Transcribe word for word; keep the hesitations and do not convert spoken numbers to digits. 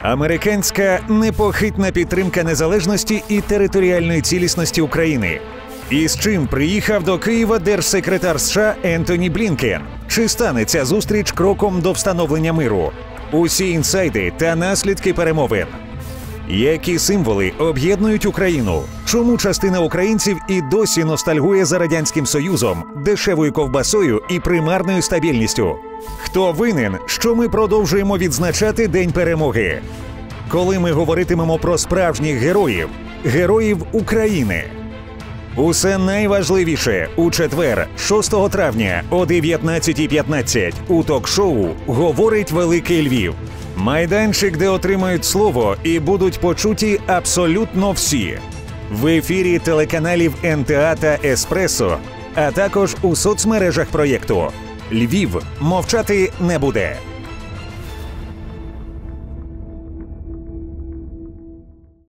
Американська непохитна підтримка незалежності і територіальної цілісності України. І з чим приїхав до Києва держсекретар США Ентоні Блінкен? Чи стане ця зустріч кроком до встановлення миру? Усі інсайди та наслідки перемовин. Які символи об'єднують Україну? Чому частина українців і досі ностальгує за Радянським Союзом, дешевою ковбасою і примарною стабільністю? Хто винен, що ми продовжуємо відзначати День перемоги? Коли ми говоритимемо про справжніх героїв, героїв України? Усе найважливіше у четвер, шостого травня о дев'ятнадцятій п'ятнадцять у ток-шоу «Говорить Великий Львів». Майданчик, де отримають слово і будуть почуті абсолютно всі. В ефірі телеканалів ен те а та Еспресо, а також у соцмережах проєкту. Львів мовчати не буде.